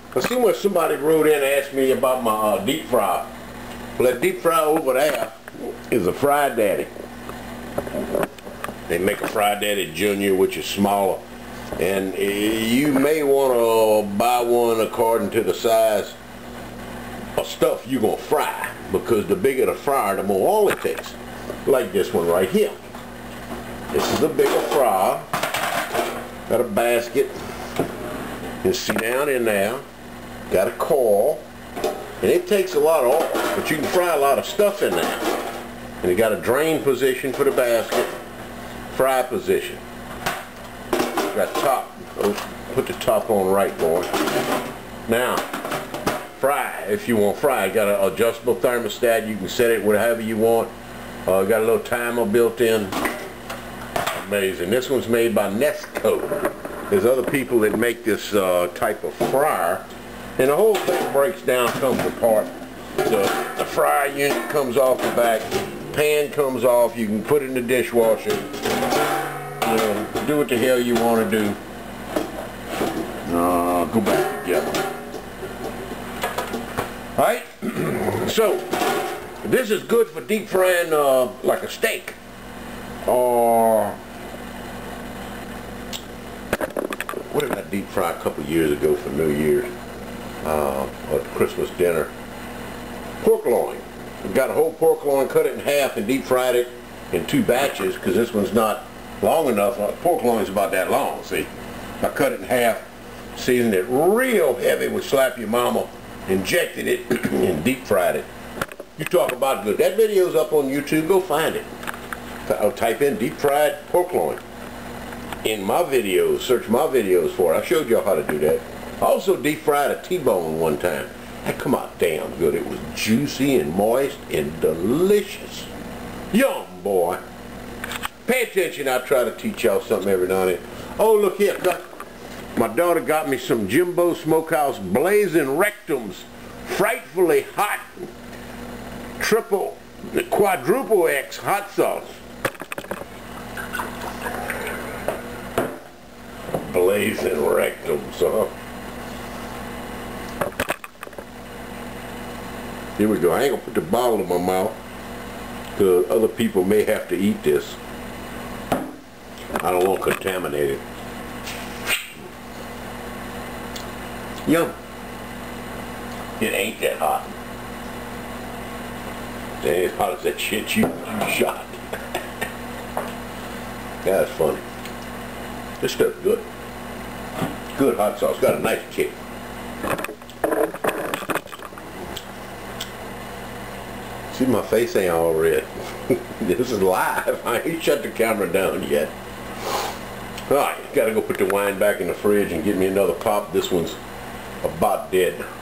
I see when somebody wrote in and asked me about my deep fry. Well, that deep fry over there is a Fry Daddy. They make a Fry Daddy Junior, which is smaller. And you may want to buy one according to the size of stuff you're going to fry. Because the bigger the fryer, the more oil it takes. Like this one right here. This is a bigger fryer. Got a basket. You see down in there. Got a coil. And it takes a lot of oil. But you can fry a lot of stuff in there. And you got a drain position for the basket. Fry position. Got top. Put the top on right, boy. Now, fry if you want fry. Got an adjustable thermostat. You can set it whatever you want. Got a little timer built in. Amazing. This one's made by Nesco. There's other people that make this type of fryer. And the whole thing breaks down, comes apart. The fryer unit comes off the back. Pan comes off. You can put it in the dishwasher. Do what the hell you want to do. Go back together. Alright, so this is good for deep frying like a steak. Or what did I deep fry a couple years ago for New Year's? Or Christmas dinner. Pork loin. We got a whole pork loin, cut it in half and deep fried it in 2 batches because this one's not long enough. Pork loin's about that long, see? I cut it in half, seasoned it real heavy with Slap Your Mama, injected it and deep fried it. You talk about good. That video's up on YouTube. Go find it. I'll type in deep fried pork loin in my videos. Search my videos for it. I showed y'all how to do that. I also deep fried a T-bone one time. That come out damn good. It was juicy and moist and delicious. Yum, boy. Pay attention. I try to teach y'all something every now and then. Oh, look here. My daughter got me some Jimbo Smokehouse Blazing Rectums. Frightfully hot. Quadruple X hot sauce. Blazing Rectums, huh? Here we go. I ain't gonna put the bottle in my mouth because other people may have to eat this. I don't want to contaminate it. Yum. It ain't that hot. It ain't as hot as that shit you shot. That's funny. This stuff's good. Good hot sauce. Got a nice kick. See, my face ain't all red. This is live. I ain't shut the camera down yet. Alright, gotta go put the wine back in the fridge and get me another pop. This one's about dead.